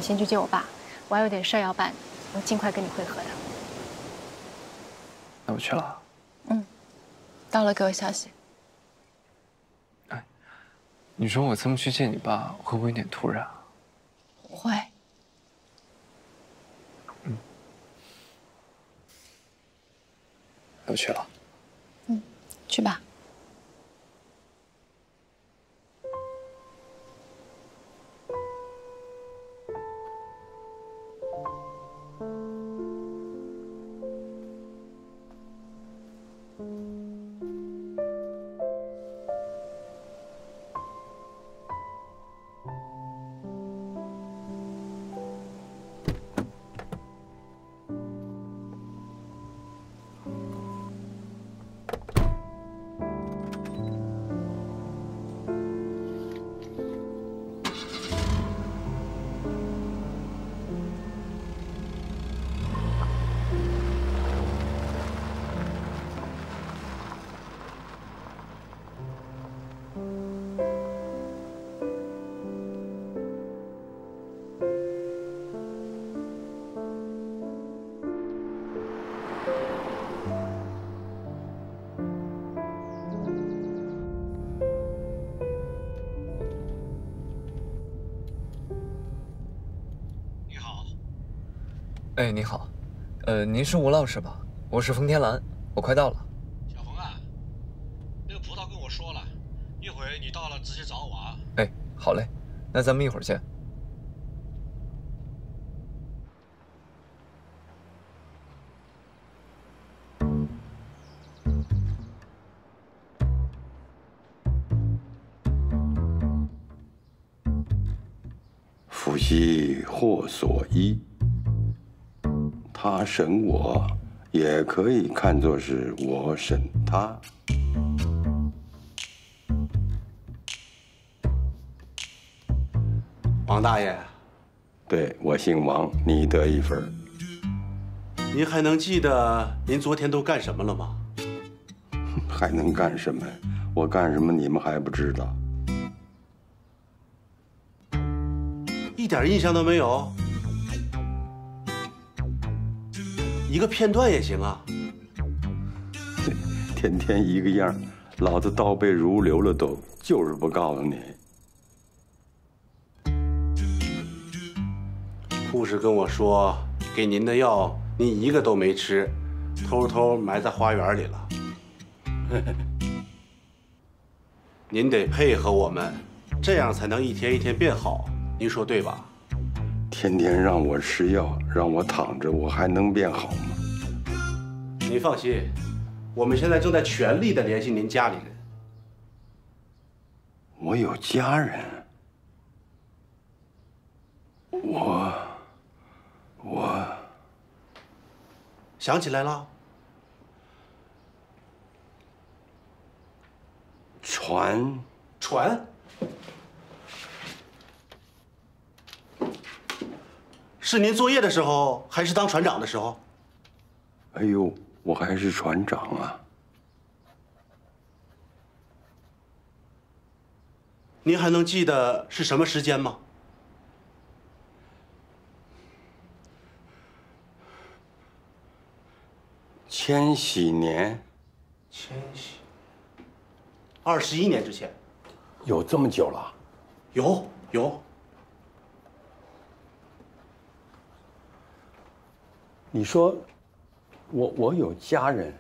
先去接我爸，我还有点事儿要办，我尽快跟你会合的。 那我去了。 嗯，到了给我消息。 哎，你说我这么去见你爸，会不会有点突然啊？ 不会。 嗯。那我去了。 嗯，去吧。 哎，你好，您是吴老师吧？我是冯天蓝，我快到了。 小冯啊，那个葡萄跟我说了，一会儿你到了直接找我啊。 哎，好嘞，那咱们一会儿见。 夫兮祸所依，他审我，也可以看作是我审他。 王大爷， 对，我姓王，你得一分。 您还能记得您昨天都干什么了吗？ 还能干什么？我干什么你们还不知道？ 一点印象都没有？一个片段也行啊。 天天一个样，老子倒背如流了都，就是不告诉你。 护士跟我说，给您的药您一个都没吃，偷偷埋在花园里了。您得配合我们，这样才能一天一天变好。您说对吧？ 天天让我吃药，让我躺着，我还能变好吗？ 您放心，我们现在正在全力的联系您家里人。 我有家人，我想起来了。船，是您作业的时候，还是当船长的时候？ 哎呦，我还是船长啊！ 您还能记得是什么时间吗？ 千禧年。 千禧，21年之前。 有这么久了？ 有。 你说，我有家人。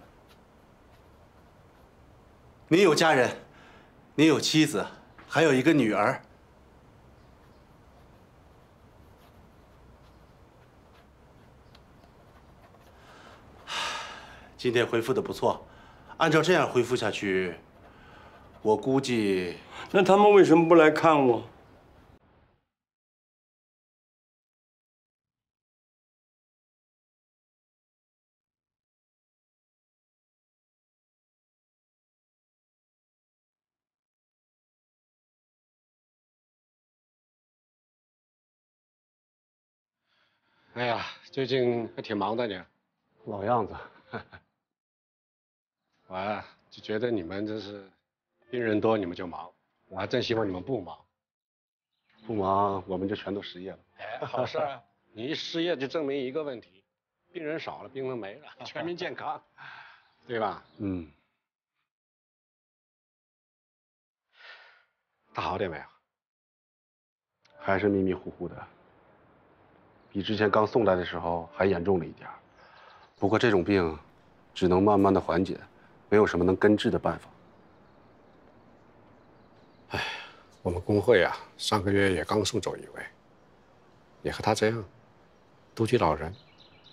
您有家人，您有妻子，还有一个女儿。今天恢复的不错，按照这样恢复下去，我估计…… 那他们为什么不来看我？ 哎呀，最近还挺忙的你。 老样子。 我啊就觉得你们真是病人多你们就忙，我还真希望你们不忙。 不忙我们就全都失业了。 哎，好事啊！你一失业就证明一个问题：病人少了，病人没了，全民健康，对吧？ 嗯。 他好点没有？ 还是迷迷糊糊的，比之前刚送来的时候还严重了一点。不过这种病只能慢慢的缓解，没有什么能根治的办法。 我们工会啊，上个月也刚送走一位，也和他这样，独居老人。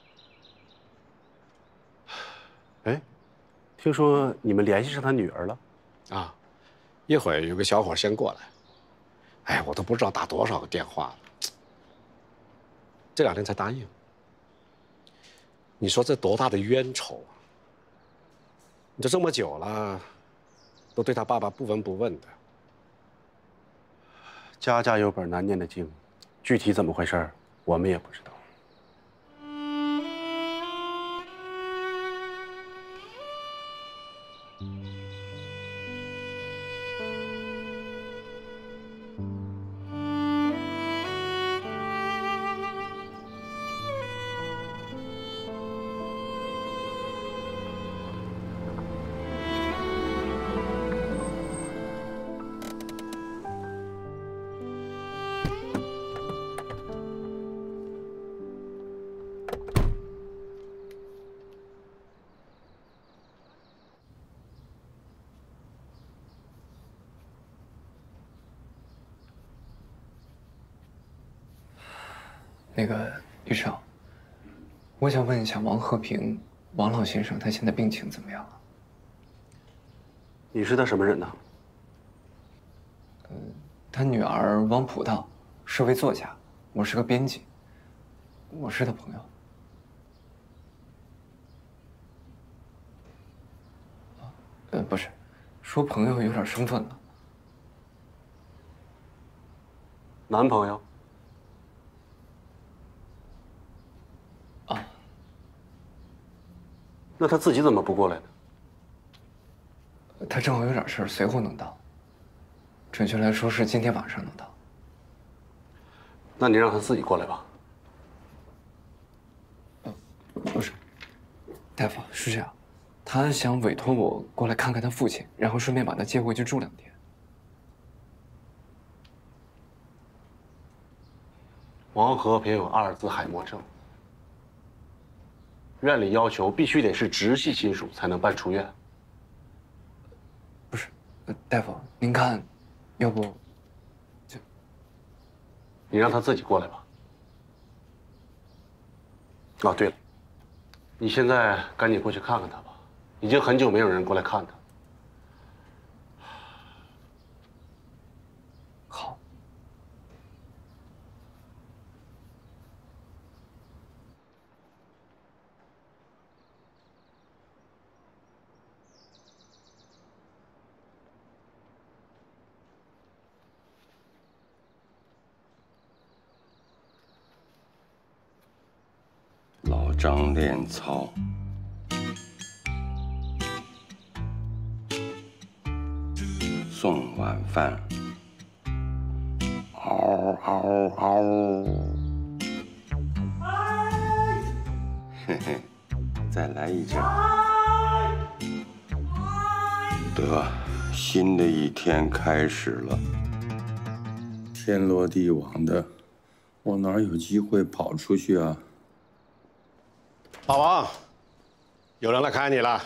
哎，听说你们联系上他女儿了？ 啊，一会儿有个小伙先过来，哎，我都不知道打多少个电话了，这2天才答应。你说这多大的冤仇啊！你这么久了，都对他爸爸不闻不问的。 家家有本难念的经，具体怎么回事我们也不知道。 那个医生，我想问一下王和平，王老先生他现在病情怎么样了？ 你是他什么人呢？ 他女儿王葡萄是位作家，我是个编辑，我是他朋友。不是，说朋友有点生分了。 男朋友？ 啊。 那他自己怎么不过来呢？ 他正好有点事儿，随后能到。准确来说是今天晚上能到。 那你让他自己过来吧。 不是，大夫是这样，他想委托我过来看看他父亲，然后顺便把他接回去住2天。 王和平有阿尔兹海默症，院里要求必须得是直系亲属才能办出院。 不是，大夫，您看，要不就你让他自己过来吧。哦，对了，你现在赶紧过去看看他吧，已经很久没有人过来看他。 好。 老张练操，送晚饭，嗷嗷嗷，嘿嘿，再来一阵。得，新的一天开始了，天罗地网的，我哪有机会跑出去啊？ 老王，有人来看你了。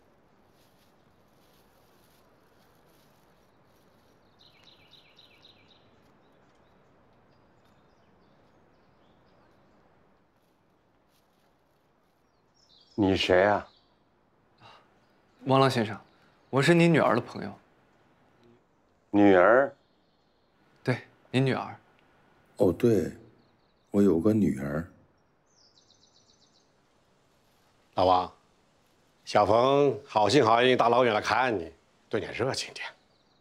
你谁啊？ 王老先生，我是您女儿的朋友。 女儿？ 对，您女儿。 哦，对，我有个女儿。 老王，小冯好心好意大老远来看你，对你热情点。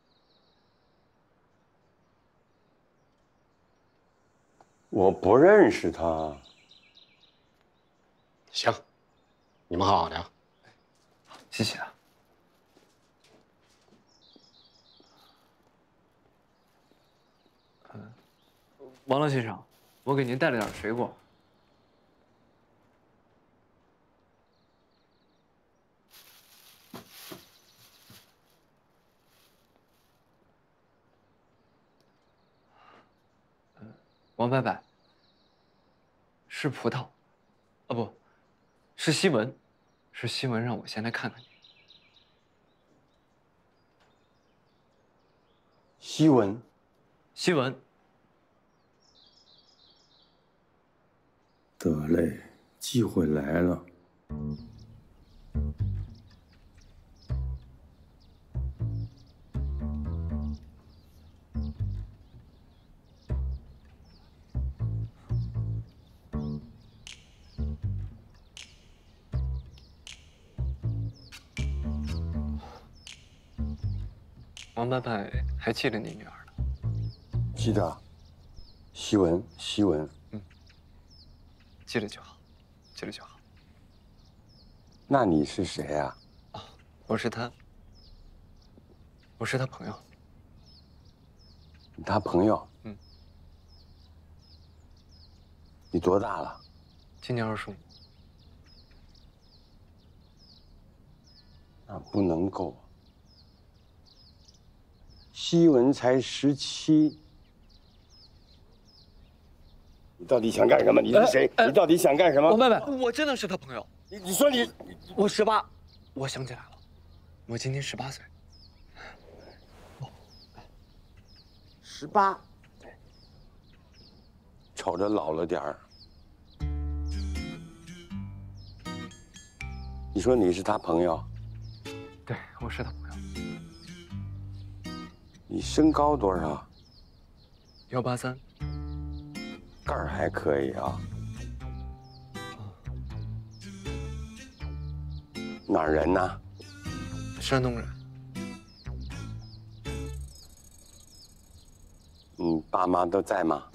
我不认识她。 行，你们好好聊。 谢谢啊。 王老先生，我给您带了点水果。王伯伯，是葡萄，啊不，是西文，是西文让我先来看看你。 西文， 西文， 得嘞，机会来了。 王伯伯还记得你女儿呢？ 记得。西文，西文。 记得就好，记得就好。 那你是谁呀？ 我是他朋友。 你他朋友？ 嗯。 你多大了？ 今年25。 那不能够。西文才17。你到底想干什么？你是谁？你到底想干什么？ 王伯伯，我真的是他朋友。 你说你， 我18，我想起来了，我今年18岁。 18，瞅着老了点儿。你说你是他朋友？ 对，我是他朋友。 你身高多少 ？183。 个儿还可以啊。哪儿人呢？ 山东人。 你爸妈都在吗？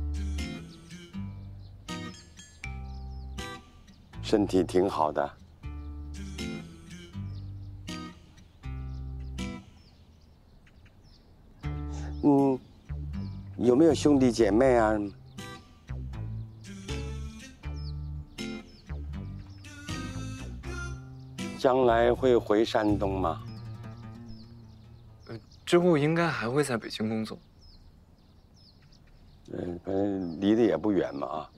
身体挺好的。有没有兄弟姐妹啊？将来会回山东吗？ 之后应该还会在北京工作。 反正离得也不远嘛啊。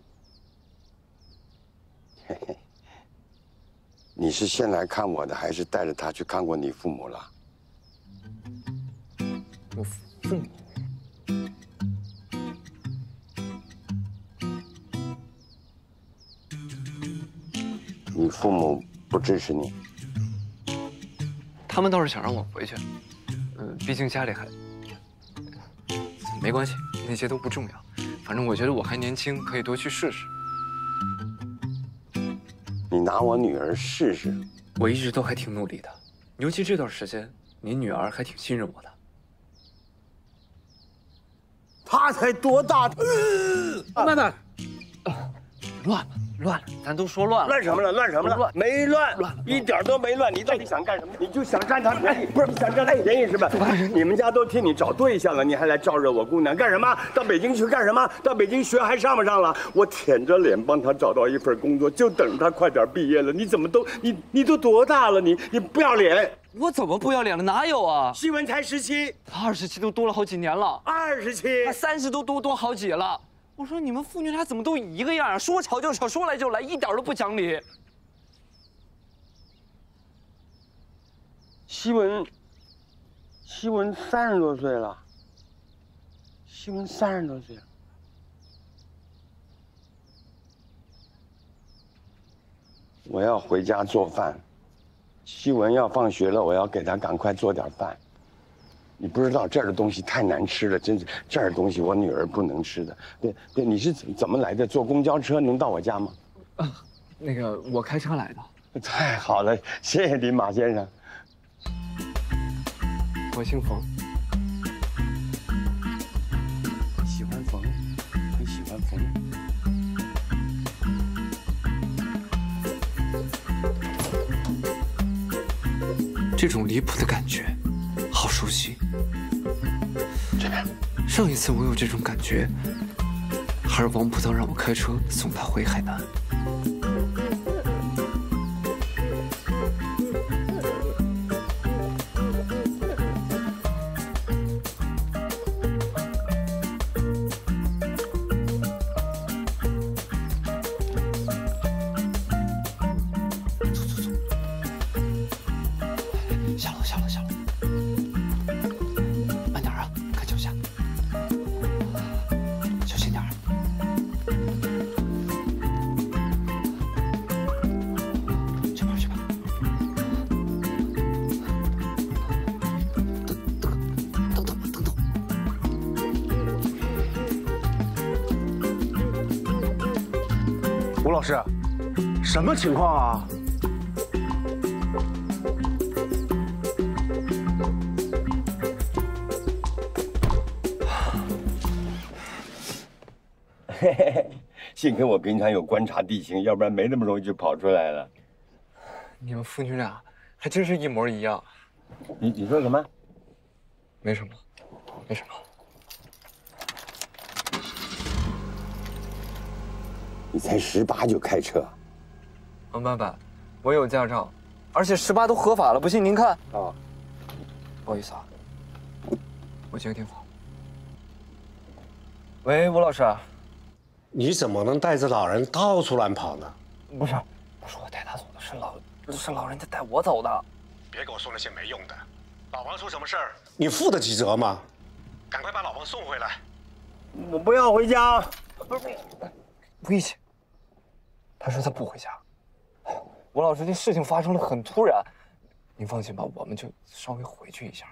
嘿嘿，你是先来看我的，还是带着他去看过你父母了？ 我父母。 你父母不支持你？ 他们倒是想让我回去，毕竟家里还……没关系，那些都不重要。反正我觉得我还年轻，可以多去试试。 你拿我女儿试试？ 我一直都还挺努力的，尤其这段时间，你女儿还挺信任我的。 她才多大？ 慢慢，乱了，咱都说乱了。 乱什么了？乱什么了？没乱，一点都没乱。你到底想干什么？你就想占她便宜，不是想占她便宜是吧？你们家都替你找对象了，你还来招惹我姑娘干什么？到北京去干什么？到北京学还上不上了？我舔着脸帮她找到一份工作，就等她快点毕业了。你怎么都你都多大了？你不要脸！ 我怎么不要脸了？哪有啊？ 西文才17， 他27都多了好几年了。 27， 他30都多好几了。我说你们父女俩怎么都一个样啊？说吵就吵，说来就来，一点都不讲理。 西文30多岁了。西文30多岁了。我要回家做饭。西文要放学了，我要给他赶快做点饭。你不知道这儿的东西太难吃了，真是这儿的东西我女儿不能吃的。对，你是怎么来的？坐公交车能到我家吗？ 那个我开车来的。 太好了，谢谢你，马先生。 我姓冯。 喜欢冯，你喜欢冯。 这种离谱的感觉，好熟悉。这边，上一次我有这种感觉， 还是王葡萄让我开车送他回海南。下楼，慢点啊，看脚下，小心点儿。去吧。等。 吴老师，什么情况啊？ 幸亏我平常有观察地形，要不然没那么容易就跑出来了。 你们父女俩还真是一模一样。 你说什么？ 没什么。 你才18就开车？ 王爸爸，我有驾照，而且18都合法了，不信您看。啊，不好意思啊，我接个电话。喂，吴老师。 你怎么能带着老人到处乱跑呢？ 不是我带他走的，是老人家带我走的。 别给我说那些没用的。老王出什么事儿，你负得起责吗？赶快把老王送回来。 我不要回家。 危险。他说他不回家。吴老师，这事情发生的很突然，您放心吧，我们就稍微回去一下。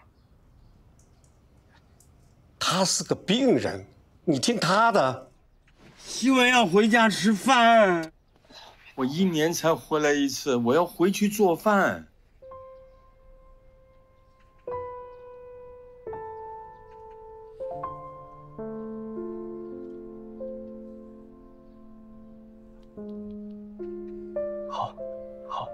他是个病人，你听他的。 希望要回家吃饭，我1年才回来一次，我要回去做饭。 好，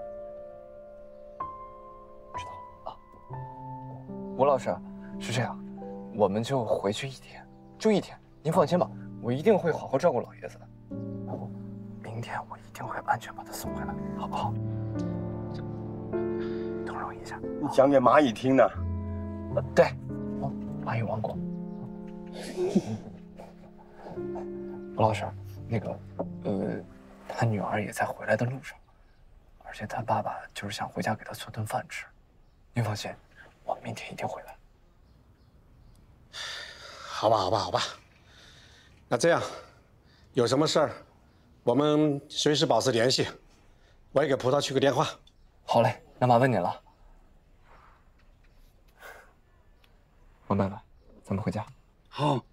知道了啊。吴老师，是这样，我们就回去1天，就1天，您放心吧。 我一定会好好照顾老爷子的，明天我一定会安全把他送回来，好不好？等会儿我一下。 你讲给蚂蚁听呢？ 对，蚂蚁王国。吴老师，那个，他女儿也在回来的路上，而且他爸爸就是想回家给他做顿饭吃。您放心，我明天一定回来。 好吧。 那这样，有什么事儿，我们随时保持联系。我也给葡萄去个电话。 好嘞，那麻烦您了。王爸爸，咱们回家。 好。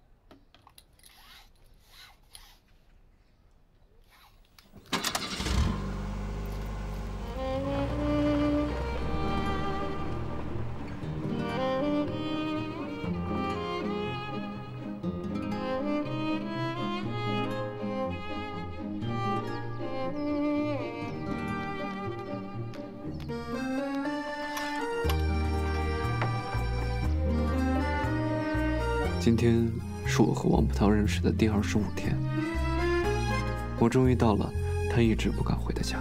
今天是我和王葡萄认识的第25天，我终于到了他一直不敢回的家，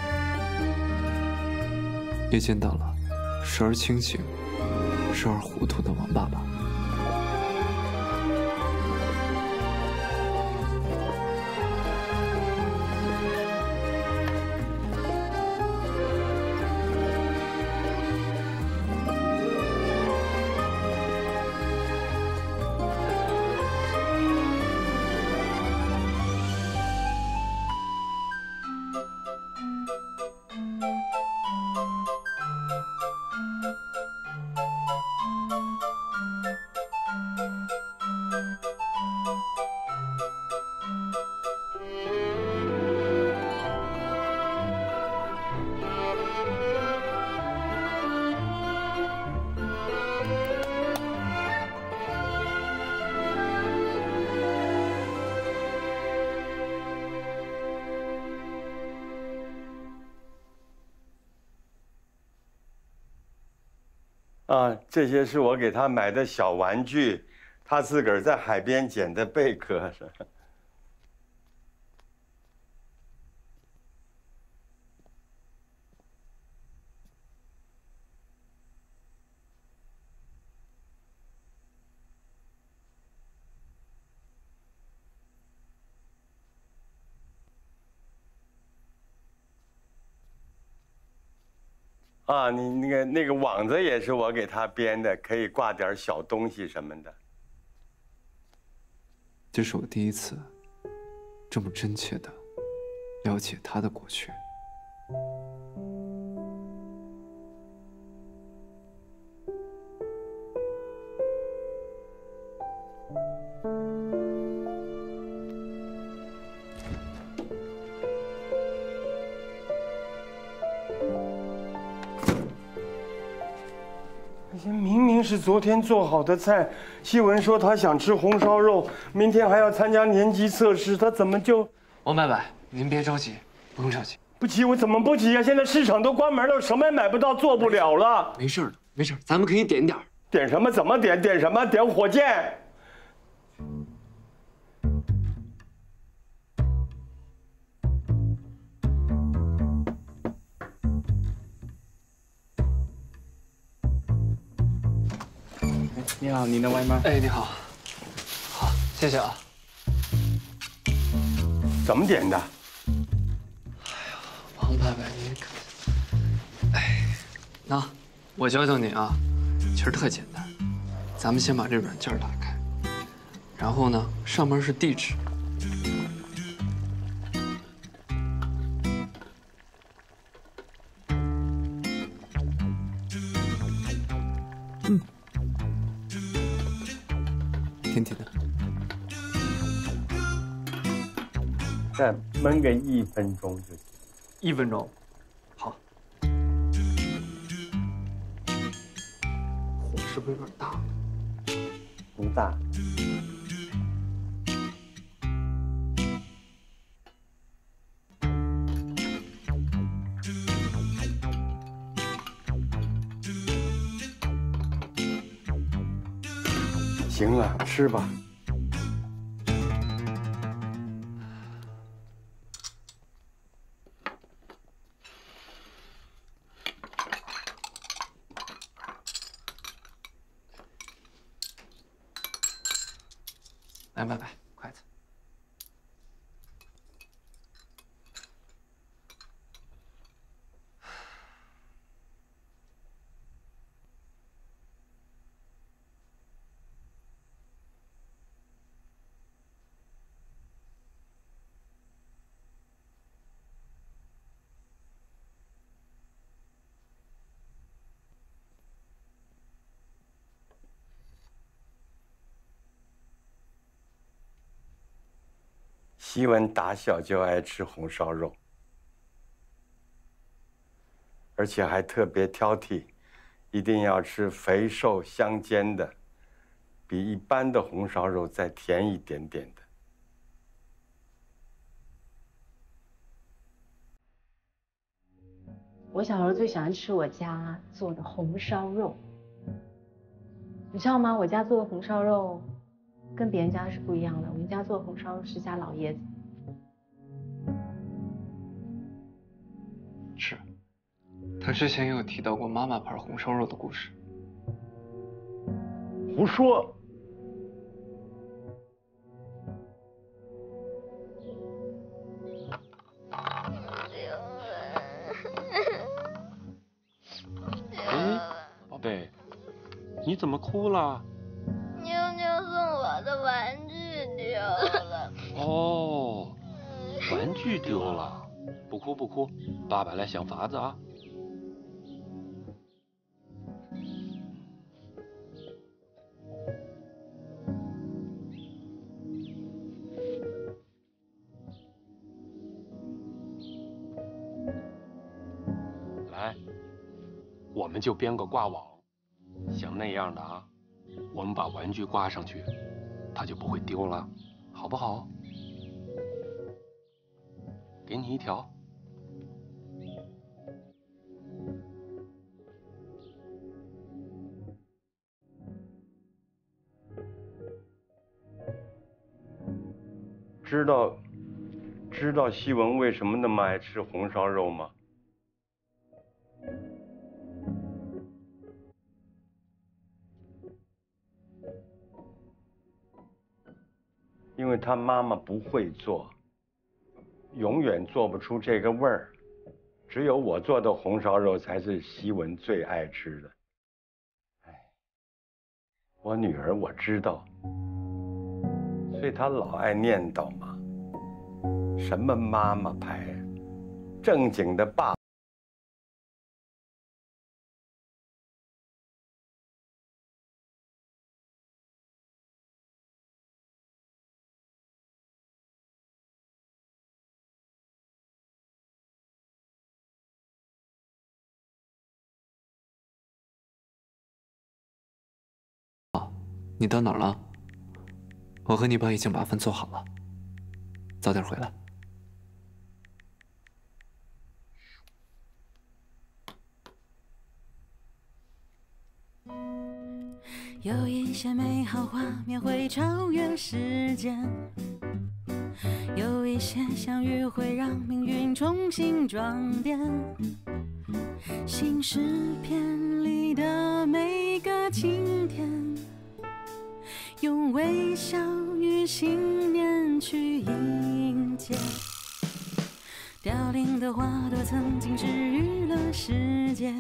也见到了时而清醒，时而糊涂的王爸爸。 啊，这些是我给他买的小玩具，他自个儿在海边捡的贝壳。 啊，你那个网子也是我给他编的，可以挂点小东西什么的。 这是我第一次这么真切的了解他的过去。 明明是昨天做好的菜，希文说她想吃红烧肉，明天还要参加年级测试，她怎么就…… 王伯伯，您别着急，不用着急。 不急，我怎么不急呀？现在市场都关门了，什么也买不到，做不了了。 没事的，没事，咱们可以点点儿。 点什么？怎么点？点什么？点火箭。 你好，您的外卖。哎，你好，好，谢谢啊。 怎么点的？ 王伯伯，您看，哎，那我教教你啊，其实特简单。咱们先把这软件打开，然后呢，上面是地址。甜甜的。 再焖个1分钟就行。 1分钟，好。火是不是有点大？ 不大。行了，吃吧。 来，拜拜，筷子。 希文打小就爱吃红烧肉，而且还特别挑剔，一定要吃肥瘦相间的，比一般的红烧肉再甜一点点的。 我小时候最喜欢吃我家做的红烧肉，你知道吗？我家做的红烧肉跟别人家是不一样的，我们家做的红烧肉是加老椰子。 是，他之前也有提到过妈妈牌红烧肉的故事。 胡说！ 宝贝，你怎么哭了？ 妞妞送我的玩具丢了。 哦，玩具丢了。不哭不哭，爸爸来想法子啊。来，我们就编个挂网，像那样的啊，我们把玩具挂上去，它就不会丢了，好不好？给你一条。 知道希文为什么那么爱吃红烧肉吗？因为他妈妈不会做，永远做不出这个味儿， 只有我做的红烧肉才是希文最爱吃的。哎，我女儿我知道，所以她老爱念叨嘛，什么妈妈牌，正经的爸。 你到哪儿了？我和你爸已经把饭做好了，早点回来。 有一些美好画面会超越时间，有一些相遇会让命运重新装点。新诗篇里的每个晴天，用微笑与信念去迎接。凋零的花朵曾经治愈了世界，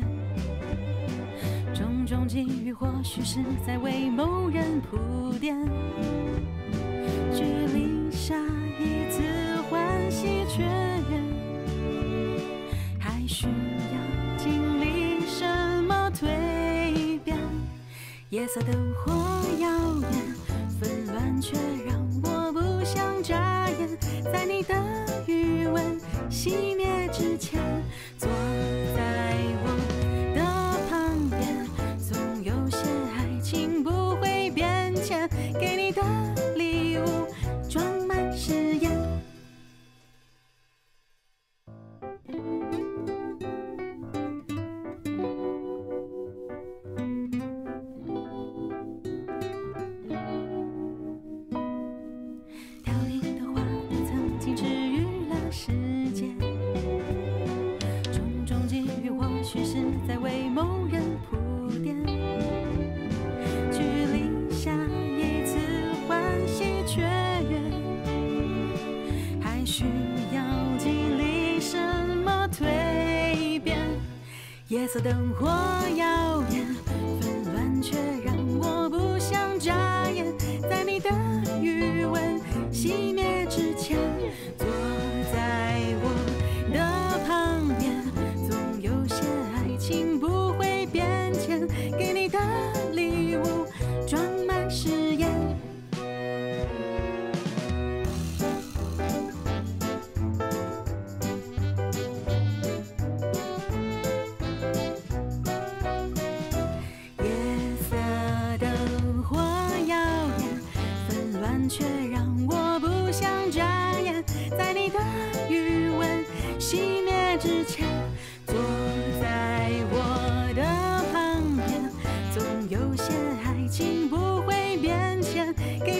种种际遇或许是在为某人铺垫。距离下一次欢喜雀跃，还需要经历什么蜕变？夜色灯火耀眼，纷乱却让我不想眨眼。在你的余温熄灭之前，坐在我的旁边，总有些爱情不会变迁。给你的礼物装满誓言。凋零的花朵曾经治愈了世界，种种际遇或许是在为某人铺垫。距离下一次欢喜雀跃，还需要经历什么蜕变？夜色灯火耀眼，纷乱却让我不想眨眼。在你的余温熄灭之前，坐在我的旁边，总有些爱情不会变迁。给你的礼物装满誓言。夜色灯火耀眼，纷乱却让我不想眨眼。在你的余温熄灭之前，坐在我的旁边，总有些爱情不会变迁。给